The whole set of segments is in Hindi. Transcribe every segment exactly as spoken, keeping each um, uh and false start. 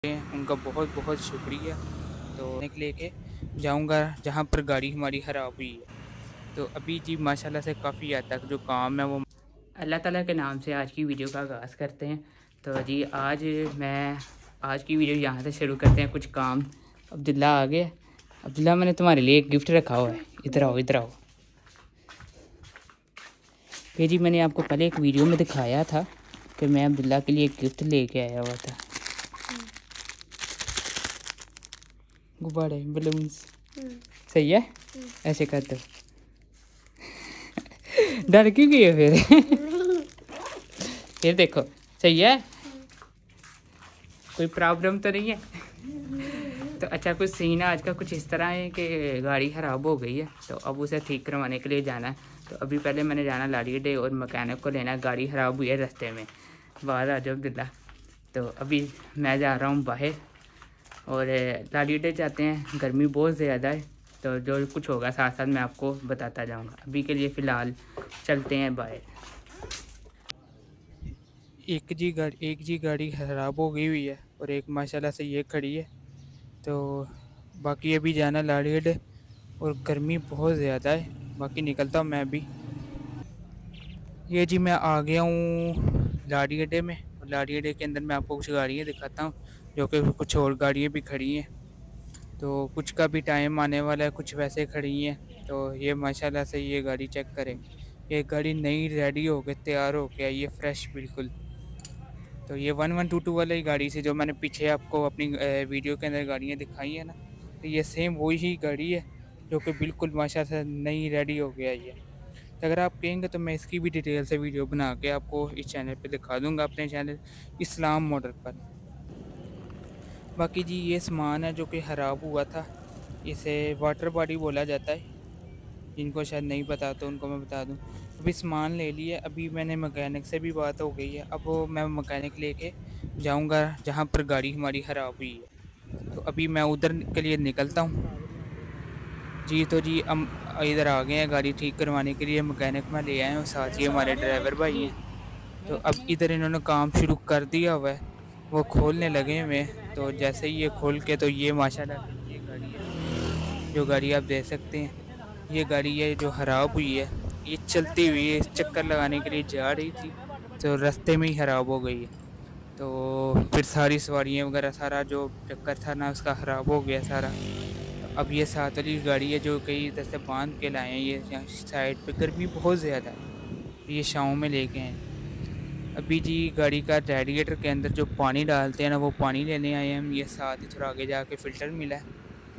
उनका बहुत बहुत शुक्रिया। तो लेके जाऊंगा जहाँ पर गाड़ी हमारी ख़राब हुई है। तो अभी जी माशाल्लाह से काफ़ी हद तक जो काम है वो अल्लाह ताला के नाम से आज की वीडियो का आगाज़ करते हैं। तो जी आज मैं आज की वीडियो यहाँ से शुरू करते हैं। कुछ काम अब्दुल्ला आ गया। अब्दुल्ला, मैंने तुम्हारे लिए एक गिफ्ट रखा हुआ है, इधर आओ इधर आओ। ये जी मैंने आपको पहले एक वीडियो में दिखाया था कि मैं अब्दुल्ला के लिए एक गिफ्ट लेके आया हुआ था। गुब्बारे, बलून्स, सही है? ऐसे कर दो। डर क्यों गए फिर? फिर देखो, सही है? कोई प्रॉब्लम तो नहीं है? तो अच्छा, कुछ सीन आज का कुछ इस तरह है कि गाड़ी ख़राब हो गई है, तो अब उसे ठीक करवाने के लिए जाना है। तो अभी पहले मैंने जाना लाड़ी डे और मैकेनिक को लेना। गाड़ी ख़राब हुई है रास्ते में। बाहर आ जाओ अब्दुल्ला। तो अभी मैं जा रहा हूँ बाहर और लाड़ी डे जाते हैं। गर्मी बहुत ज़्यादा है, तो जो कुछ होगा साथ साथ मैं आपको बताता जाऊँगा। अभी के लिए फ़िलहाल चलते हैं बाहर। एक जी गाड़ी एक जी गाड़ी ख़राब हो गई हुई है और एक माशाल्लाह से ये खड़ी है। तो बाकी अभी जाना लाड़ी डे और गर्मी बहुत ज़्यादा है। बाकी निकलता हूँ मैं अभी। ये जी मैं आ गया हूँ लाड़ी अड्डे में और लाड़ी अड्डे के अंदर मैं आपको कुछ गाड़ियाँ दिखाता हूँ, जो कि कुछ और गाड़ियाँ भी खड़ी हैं। तो कुछ का भी टाइम आने वाला है, कुछ वैसे खड़ी हैं। तो ये माशाल्लाह से ये गाड़ी चेक करें, ये गाड़ी नई रेडी हो के तैयार हो के आई है, फ्रेश बिल्कुल। तो ये वन वन टू टू वाली गाड़ी से जो मैंने पीछे आपको अपनी वीडियो के अंदर गाड़ियाँ दिखाई है ना, तो ये सेम वही ही गाड़ी है जो कि बिल्कुल माशाल्लाह से नई रेडी हो के आई है। तो अगर आप कहेंगे तो मैं इसकी भी डिटेल से वीडियो बना के आपको इस चैनल पे दिखा दूंगा, अपने चैनल इस्लाम मोटर पर। बाकी जी ये सामान है जो कि ख़राब हुआ था, इसे वाटर बॉडी बोला जाता है। जिनको शायद नहीं पता तो उनको मैं बता दूं। अभी सामान ले लिया, अभी मैंने मैकेनिक से भी बात हो गई है। अब वो मैं मैकेनिक लेके जाऊंगा जहां पर गाड़ी हमारी ख़राब हुई है। तो अभी मैं उधर के लिए निकलता हूं जी। तो जी हम इधर आ गए हैं गाड़ी ठीक करवाने के लिए। मैकेनिक में ले आए हैं, साथ ही हमारे ड्राइवर भाई हैं। तो अब इधर इन्होंने काम शुरू कर दिया हुआ है, वो खोलने लगे हुए हैं। तो जैसे ही ये खोल के, तो ये माशाल्लाह ये गाड़ी है, जो गाड़ी आप देख सकते हैं, ये गाड़ी है जो ख़राब हुई है। ये चलती हुई है, चक्कर लगाने के लिए जा रही थी, तो रास्ते में ही ख़राब हो गई है। तो फिर सारी सवारियाँ वगैरह सारा जो चक्कर था ना उसका ख़राब हो गया सारा। अब ये साथ वाली गाड़ी है जो कई इधर से बांध के लाए हैं, ये साइड पे। गर्मी बहुत ज़्यादा है, ये छाँव में लेके हैं। अभी जी गाड़ी का रेडिएटर के अंदर जो पानी डालते हैं ना, वो पानी लेने आए हैं हम। ये साथ ही थोड़ा आगे जाके फ़िल्टर मिला है,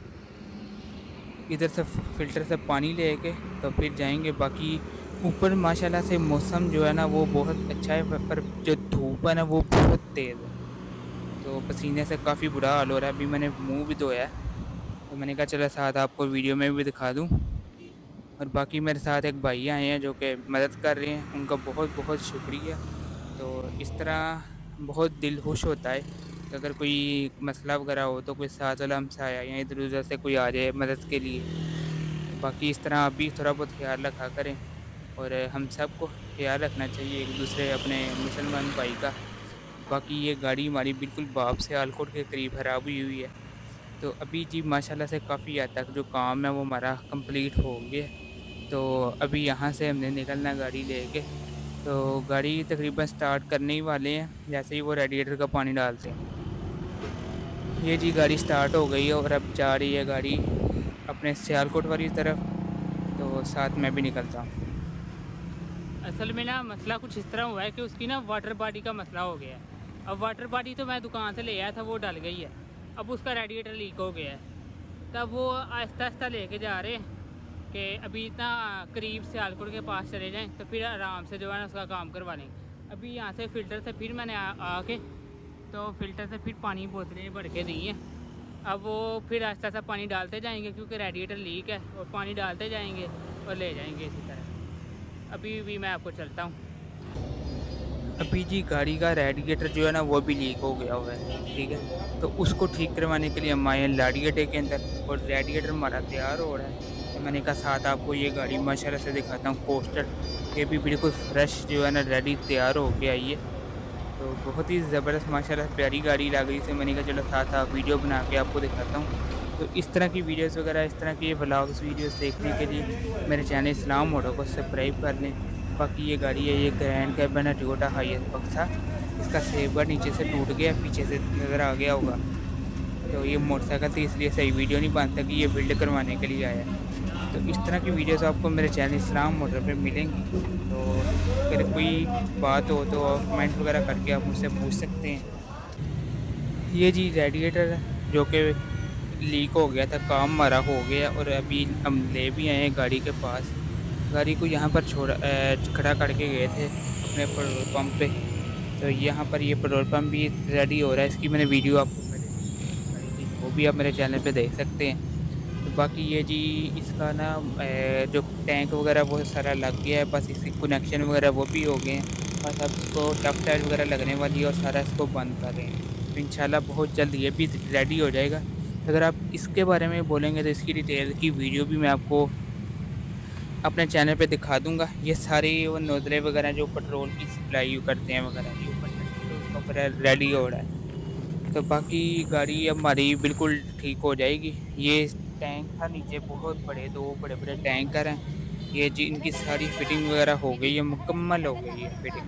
इधर से फ़िल्टर से पानी लेके तो फिर जाएंगे। बाकी ऊपर माशाल्लाह से मौसम जो है ना वो बहुत अच्छा है, पर जो धूप है ना वो बहुत तेज़ है। तो पसीने से काफ़ी बुरा हाल हो रहा है। अभी मैंने मुँह भी धोया है, तो मैंने कहा चलो साथ आपको वीडियो में भी दिखा दूं। और बाकी मेरे साथ एक भाई आए हैं जो कि मदद कर रहे हैं, उनका बहुत बहुत शुक्रिया। तो इस तरह बहुत दिल खुश होता है कि अगर कोई मसला वगैरह हो तो कोई साथ वाला हमसाया या इधर उधर से कोई आ जाए मदद के लिए। बाकी इस तरह आप भी थोड़ा बहुत ख्याल रखा करें, और हम सबको ख्याल रखना चाहिए एक दूसरे अपने मुसलमान भाई का। बाकी ये गाड़ी हमारी बिल्कुल बाप से आलकोट के करीब ख़राब हुई हुई है। तो अभी जी माशाल्लाह से काफ़ी हद तक जो काम है वो हमारा कंप्लीट हो गया। तो अभी यहाँ से हमने निकलना गाड़ी लेके। तो गाड़ी तकरीबन स्टार्ट करने ही वाले हैं जैसे ही वो रेडिएटर का पानी डालते हैं। ये जी गाड़ी स्टार्ट हो गई है और अब जा रही है गाड़ी अपने सियालकोट वाली तरफ। तो साथ में भी निकलता हूँ। असल में ना मसला कुछ इस तरह हुआ है कि उसकी ना वाटर बॉडी का मसला हो गया है। अब वाटर बॉडी तो मैं दुकान से ले आया था, वो डल गई है। अब उसका रेडिएटर लीक हो गया है। तब वो आहिस्ता आहिस्ता लेके जा रहे हैं कि अभी इतना करीब से सियालकोट के पास चले जाएं तो फिर आराम से जो है ना उसका काम करवा लेंगे। अभी यहाँ से फ़िल्टर से फिर मैंने आके तो फ़िल्टर से फिर पानी बोतलें भर के दी हैं। अब वो फिर आहिस्ता आहिस्ता पानी डालते जाएंगे क्योंकि रेडिएटर लीक है, और पानी डालते जाएंगे और ले जाएंगे इसी तरह। अभी भी मैं आपको चलता हूँ। अभी जी गाड़ी का रेडिएटर जो है ना वो भी लीक हो गया हुआ है, ठीक है। तो उसको ठीक करवाने के लिए हम आए हैं लाड़ी अड्डे के अंदर, और रेडिएटर हमारा तैयार हो रहा है। तो मैंने कहा साथ आपको ये गाड़ी माशाल्लाह से दिखाता हूँ, कोस्टर। ये भी बिल्कुल फ्रेश जो है ना रेडी तैयार हो के आई है। तो बहुत ही ज़बरदस्त माशाल्लाह प्यारी गाड़ी लग रही थी। मैंने कहा चलो साथ साथ वीडियो बना के आपको दिखाता हूँ। तो इस तरह की वीडियोस वगैरह, इस तरह के व्लॉग्स वीडियोस देखने के लिए मेरे चैनल इस्लाम मोटो को सब्सक्राइब कर लें। बाकी ये गाड़ी है, ये ग्रैंड कैबिन है टोयोटा हाईएस बक्सा। इसका सेवर नीचे से टूट गया, पीछे से नज़र आ गया होगा। तो ये मोटरसाइकिल थी, इसलिए सही वीडियो नहीं बन सकी, ये बिल्ड करवाने के लिए आया है। तो इस तरह की वीडियोस आपको मेरे चैनल इस्लाम मोटर पे मिलेंगी। तो अगर कोई बात हो तो कमेंट वगैरह करके आप मुझसे पूछ सकते हैं। ये जी रेडिएटर है जो कि लीक हो गया था, काम हमारा हो गया और अभी हम ले भी आए हैं गाड़ी के पास। गाड़ी को यहाँ पर छोड़ा अ, खड़ा करके गए थे अपने पेट्रोल पंप पे। तो यहाँ पर ये पेट्रोल पंप भी रेडी हो रहा है, इसकी मैंने वीडियो आपको पहले दिखाई थी, वो भी आप मेरे चैनल पे देख सकते हैं। तो बाकी ये जी इसका ना अ, जो टैंक वगैरह वो सारा लग गया है, बस इसकी कनेक्शन वगैरह वो भी हो गए हैं। बस अब इसको टफ टाइल वगैरह लगने वाली है और सारा इसको बंद कर रहे हैं। तो इंशाल्लाह बहुत जल्द ये भी रेडी हो जाएगा। अगर आप इसके बारे में बोलेंगे तो इसकी डिटेल की वीडियो भी मैं आपको अपने चैनल पे दिखा दूँगा। ये सारी वो नोज़लें वगैरह जो पेट्रोल की सप्लाई करते हैं वगैरह, ये ऊपर से ऊपर रेडी हो रहा है। तो बाकी गाड़ी अब हमारी बिल्कुल ठीक हो जाएगी। ये टैंक था नीचे, बहुत बड़े दो बड़े-बड़े टैंकर हैं। ये जी इनकी सारी फिटिंग वगैरह हो गई है, मुकम्मल हो गई है फिटिंग।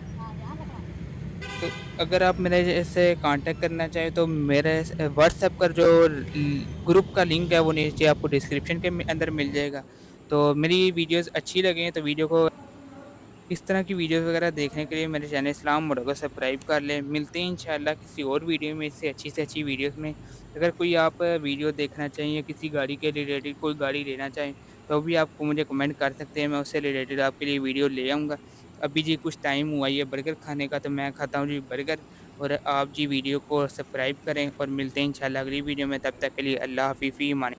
तो अगर आप मेरे से कांटेक्ट करना चाहें तो मेरे व्हाट्सएप का जो ल ग्रुप का लिंक है वो नीचे आपको डिस्क्रिप्शन के में अंदर मिल जाएगा। तो मेरी वीडियोज़ अच्छी लगें तो वीडियो को इस तरह की वीडियोस वगैरह देखने के लिए मेरे चैनल इस्लाम मोटो को सब्सक्राइब कर लें। मिलते हैं इंशाल्लाह किसी और वीडियो में, इससे अच्छी से अच्छी वीडियोस में। अगर कोई आप वीडियो देखना चाहें या किसी गाड़ी के रिलेटेड कोई गाड़ी लेना चाहें तो भी आप मुझे कमेंट कर सकते हैं, मैं उससे रिलेटेड आपके लिए वीडियो ले आऊँगा। अभी जी कुछ टाइम हुआ ये बर्गर खाने का, तो मैं खाता हूँ जी बर्गर और आप जी वीडियो को सब्सक्राइब करें और मिलते हैं इंशाल्लाह अगली वीडियो में। तब तक के लिए अल्लाह हाफ़िज़, फ़ी अमान।